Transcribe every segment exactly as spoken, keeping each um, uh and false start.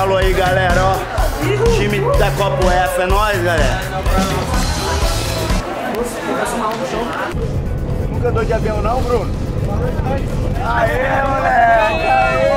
falou aí, galera, ó. Time da Copa UEFA é nóis, galera. Nunca andou de avião não, Bruno? Aê, moleque! Aê!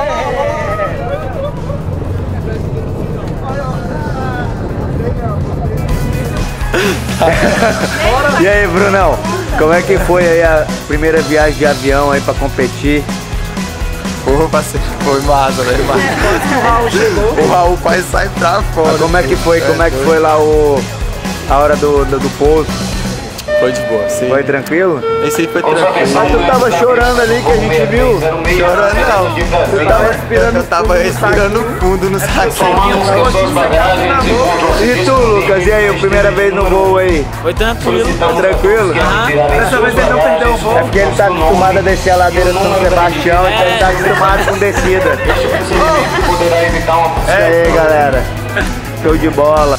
E aí, Brunão? Como é que foi aí a primeira viagem de avião aí pra competir? Porra, parceiro, foi massa, velho. O Raul chegou. O Raul quase sai pra fora. Mas como é que foi? Como é que foi lá o... a hora do, do, do pouso? Foi de boa, sim. Foi tranquilo? Esse aí foi tranquilo. Mas tu tava chorando ali que a gente viu? Chorando não. Tu tava respirando Eu tava respirando fundo no saquinho. E tu, Lucas? E aí, a primeira vez no voo aí? Foi tranquilo. Foi tranquilo? Uhum. Dessa vez ele não perdeu o voo. É porque ele tá acostumado a descer a ladeira do São Sebastião, então ele tá acostumado com descida. É aí, galera. Show de bola.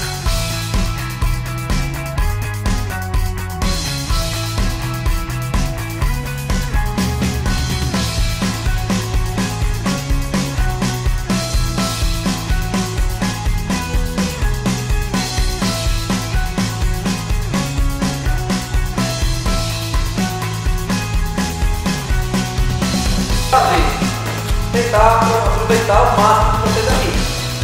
Tentar aproveitar o máximo de vocês aqui,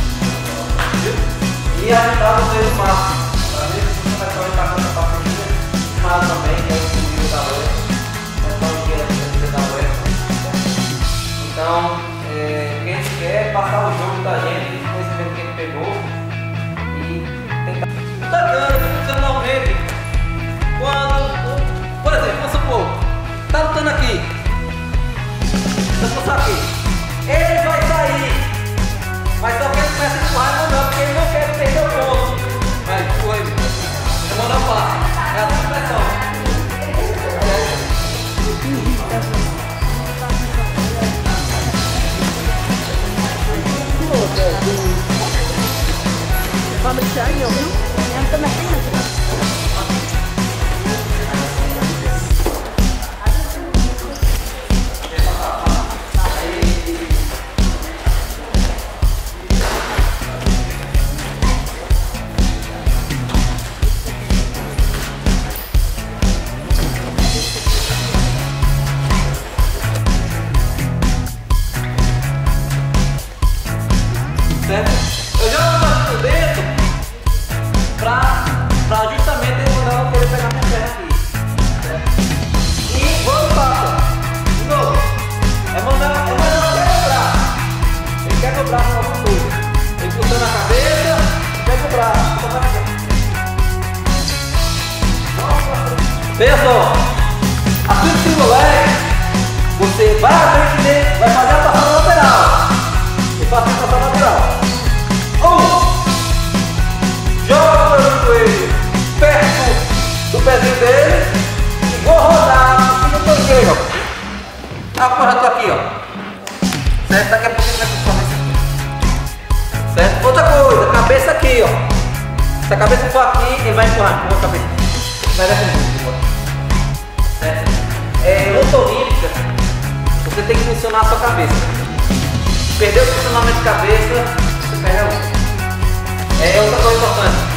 viu? E ajudar vocês o máximo, para ver se você vai aproveitar com essa partida, mas também que é o nível da UEFA, é só o que é o nível da UEFA. Então, é, quem quer passar o jogo da gente, conhecimento que ele pegou e tentar. Tá dando, funcionalmente, quando, por exemplo, vamos supor, tá lutando aqui, vamos passar aqui. Ele vai sair, mas só que ele começa a empurrar e mandar, porque ele não quer perder o ponto. Vai, empurra ele. Eu mando a passe. É a sua pressão. Eu já vou bater por dentro pra, pra justamente ele mandar eu poder pegar minha perna aqui, certo? E vou lutar, de novo. É mandar, é mandar eu pegar o braço. Ele quer que o braço alguma coisa. Ele puxando a cabeça, pega o braço, puxa a cabeça. Veja só, assim que o moleque, você vai à frente dele, vai fazer a passada lateral. E faça a passada lateral. Joga o joelho perto do pezinho dele e vou rodar no torneio. Ah, pô, já tô aqui, ó. Certo? Daqui a pouco ele vai com a cabeça aqui. Certo? Outra coisa, cabeça aqui, ó. Se a cabeça for aqui, ele vai empurrar com a cabeça. Vai dar comigo. Certo? É, otorríntica, você tem que funcionar a sua cabeça. Perdeu o funcionamento de cabeça, você perde a luta. É outra coisa importante.